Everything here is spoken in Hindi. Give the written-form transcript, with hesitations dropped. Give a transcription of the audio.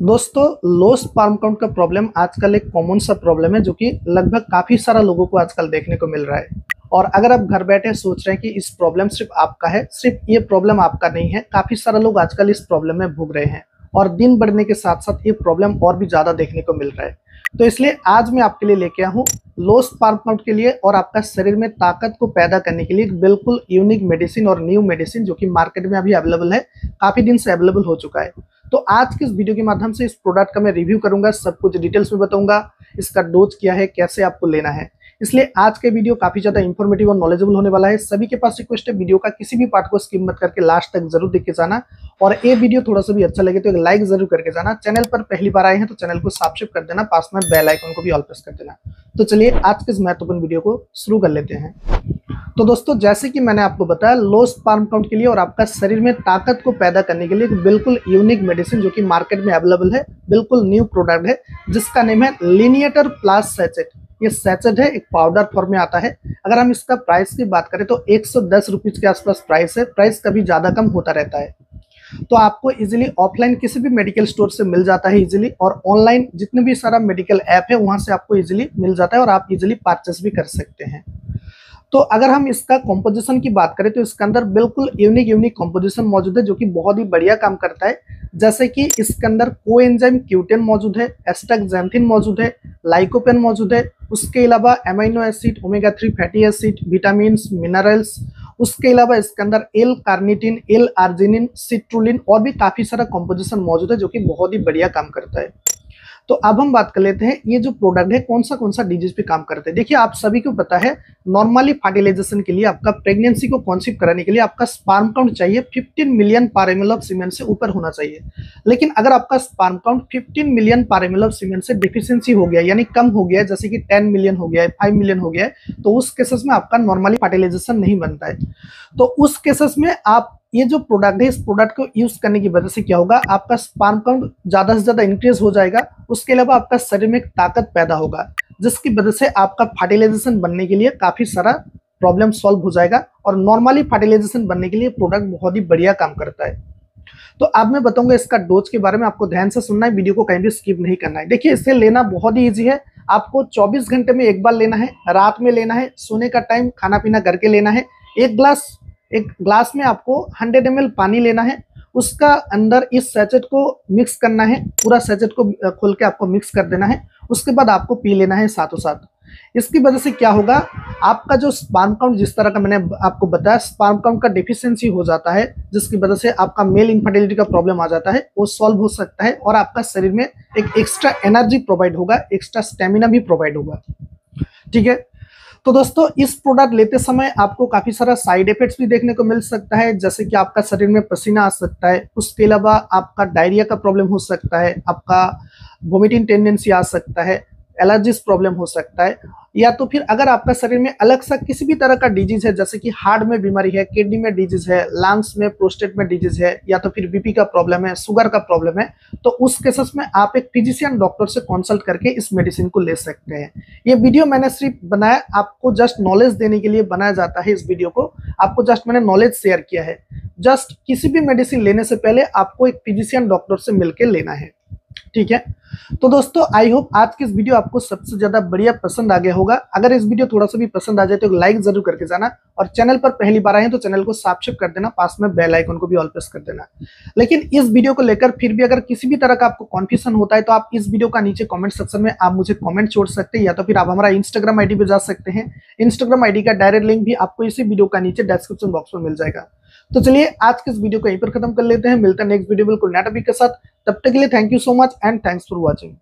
दोस्तों, लो स्पर्म काउंट का प्रॉब्लम आजकल एक कॉमन सा प्रॉब्लम है जो कि लगभग काफी सारा लोगों को आजकल देखने को मिल रहा है। और अगर आप घर बैठे सोच रहे हैं कि इस प्रॉब्लम सिर्फ आपका है, सिर्फ ये प्रॉब्लम आपका नहीं है। काफी सारे लोग आजकल इस प्रॉब्लम में भुग रहे हैं और दिन बढ़ने के साथ साथ ये प्रॉब्लम और भी ज्यादा देखने को मिल रहा है। तो इसलिए आज मैं आपके लिए लेके आया हूँ लो स्पर्म काउंट के लिए और आपका शरीर में ताकत को पैदा करने के लिए एक बिल्कुल यूनिक मेडिसिन और न्यू मेडिसिन जो कि मार्केट में अभी अवेलेबल है, काफी दिन से अवेलेबल हो चुका है। तो आज के इस वीडियो के माध्यम से इस प्रोडक्ट का मैं रिव्यू करूंगा, सब कुछ डिटेल्स में बताऊंगा, इसका डोज क्या है, कैसे आपको लेना है। इसलिए आज के वीडियो काफी ज्यादा इंफॉर्मेटिव और नॉलेजेबल होने वाला है। सभी के पास रिक्वेस्ट है, वीडियो का किसी भी पार्ट को स्किप मत करके लास्ट तक जरूर देख के जाना। और ये वीडियो थोड़ा सा भी अच्छा लगे तो एक लाइक जरूर करके जाना। चैनल पर पहली बार आए हैं तो चैनल को सब्सक्राइब कर देना, पास में बेल आइकन को भी ऑल प्रेस कर देना। तो चलिए आज के इस महत्वपूर्ण वीडियो को शुरू कर लेते हैं। तो दोस्तों, जैसे कि मैंने आपको बताया, लो स्पर्म काउंट के लिए और आपका शरीर में ताकत को पैदा करने के लिए एक बिल्कुल यूनिक मेडिसिन जो कि मार्केट में अवेलेबल है, बिल्कुल न्यू प्रोडक्ट है, जिसका नेम है लिनिएटर प्लस सैचेट। ये सैचेट है, एक पाउडर फॉर्म में आता है। अगर हम इसका प्राइस की बात करें तो 110 रुपीज के आसपास प्राइस है। प्राइस कभी ज्यादा कम होता रहता है। तो आपको इजीली ऑफलाइन किसी भी मेडिकल स्टोर से मिल जाता है इजीली, और ऑनलाइन जितने भी सारा मेडिकल ऐप है वहां से आपको इजीली मिल जाता है और आप इजीली परचेस भी कर सकते हैं। तो अगर हम इसका कॉम्पोजिशन की बात करें तो इसके अंदर बिल्कुल यूनिक कॉम्पोजिशन मौजूद है जो कि बहुत ही बढ़िया काम करता है। जैसे कि इसके अंदर कोएंजाइम Q10 मौजूद है, एस्टाक्सैंथिन मौजूद है, लाइकोपेन मौजूद है, उसके अलावा amino acid, omega 3 fatty acid, vitamin, minerals, उसके अलावा इसके अंदर L carnitine, L arginine, citrulline और भी काफी सारा कॉम्पोजिशन मौजूद है जो कि बहुत ही बढ़िया काम करता है। तो अब हम बात कर लेते हैं ये जो प्रोडक्ट है कौन सा डिजीज पे काम करते हैं। देखिए, आप सभी को पता है, नॉर्मली फर्टिलाइजेशन के लिए, आपका प्रेगनेंसी को कॉन्सीव कराने के लिए आपका स्पर्म काउंट चाहिए 15 million per ML of semen से ऊपर होना चाहिए। लेकिन अगर आपका sperm count 15 million per ML of semen से डिफिशियंसी हो गया, यानी कम हो गया है, जैसे कि 10 मिलियन हो गया है, 5 मिलियन हो गया है, तो उस केसेस में आपका नॉर्मली फर्टिलाइजेशन नहीं बनता है। तो उस केसेस में आप ये जो प्रोडक्ट है, इस प्रोडक्ट को यूज करने की वजह से क्या होगा, आपका स्पर्म काउंट ज्यादा से ज्यादा इंक्रीज हो जाएगा। उसके अलावा आपका शरीर में ताकत पैदा होगा, जिसकी वजह से आपका फर्टिलाइजेशन बनने के लिए काफी सारा प्रॉब्लम सॉल्व हो जाएगा। और नॉर्मली फर्टिलाइजेशन बनने के लिए प्रोडक्ट बहुत ही बढ़िया काम करता है। तो अब मैं बताऊंगा इसका डोज के बारे में, आपको ध्यान से सुनना है, वीडियो को कहीं भी स्किप नहीं करना है। देखिए, इसे लेना बहुत ही ईजी है। आपको 24 घंटे में एक बार लेना है, रात में लेना है, सोने का टाइम खाना पीना करके लेना है। एक ग्लास में आपको 100 ml पानी लेना है, उसका अंदर इस सैचेट को मिक्स करना है, पूरा सैचेट को खोल के आपको मिक्स कर देना है। उसके बाद आपको पी लेना है साथों साथ। इसकी वजह से क्या होगा, आपका जो स्पर्म काउंट, जिस तरह का मैंने आपको बताया, स्पर्म काउंट का डिफिशियंसी हो जाता है, जिसकी वजह से आपका मेल इनफर्टिलिटी का प्रॉब्लम आ जाता है, वो सॉल्व हो सकता है। और आपका शरीर में एक एक्स्ट्रा एनर्जी प्रोवाइड होगा, एक्स्ट्रा स्टेमिना भी प्रोवाइड होगा। ठीक है। तो दोस्तों, इस प्रोडक्ट लेते समय आपको काफी सारा साइड इफेक्ट्स भी देखने को मिल सकता है, जैसे कि आपका शरीर में पसीना आ सकता है, उसके अलावा आपका डायरिया का प्रॉब्लम हो सकता है, आपका वोमिटिंग टेंडेंसी आ सकता है, एलर्जीज प्रॉब्लम हो सकता है, या तो फिर अगर आपका शरीर में अलग सा किसी भी तरह का डिजीज है, जैसे कि हार्ट में बीमारी है, किडनी में डिजीज है, लंग्स में, प्रोस्टेट में डिजीज है, या तो फिर बीपी का प्रॉब्लम है, शुगर का प्रॉब्लम है, तो उस केसेस में आप एक फिजिशियन डॉक्टर से कंसल्ट करके इस मेडिसिन को ले सकते हैं। ये वीडियो मैंने सिर्फ बनाया, आपको जस्ट नॉलेज देने के लिए बनाया जाता है। इस वीडियो को आपको जस्ट मैंने नॉलेज शेयर किया है। जस्ट किसी भी मेडिसिन लेने से पहले आपको एक फिजिशियन डॉक्टर से मिलकर लेना है। ठीक है। तो दोस्तों, आई होप आज की इस वीडियो आपको सबसे ज्यादा बढ़िया पसंद आ गया होगा। अगर इस वीडियो थोड़ा सा भी पसंद आ जाए तो लाइक जरूर करके जाना, और चैनल पर पहली बार आए हैं तो चैनल को सब्सक्राइब कर देना, पास में बेल आइकन को भी ऑल प्रेस कर देना। लेकिन इस वीडियो को लेकर फिर भी अगर किसी भी तरह का आपको कन्फ्यूजन होता है तो आप इस वीडियो का नीचे कमेंट सेक्शन में आप मुझे कमेंट छोड़ सकते हैं, या तो फिर आप हमारा इंस्टाग्राम आईडी पे जा सकते हैं। इंस्टाग्राम आईडी का डायरेक्ट लिंक भी आपको इसी वीडियो का नीचे डिस्क्रिप्शन बॉक्स में मिल जाएगा। तो चलिए आज के इस वीडियो को यहीं पर खत्म कर लेते हैं। मिलते हैं नेक्स्ट वीडियो बिल्कुल नया टॉपिक के साथ। तब तक के लिए thank you so much and thanks for watching.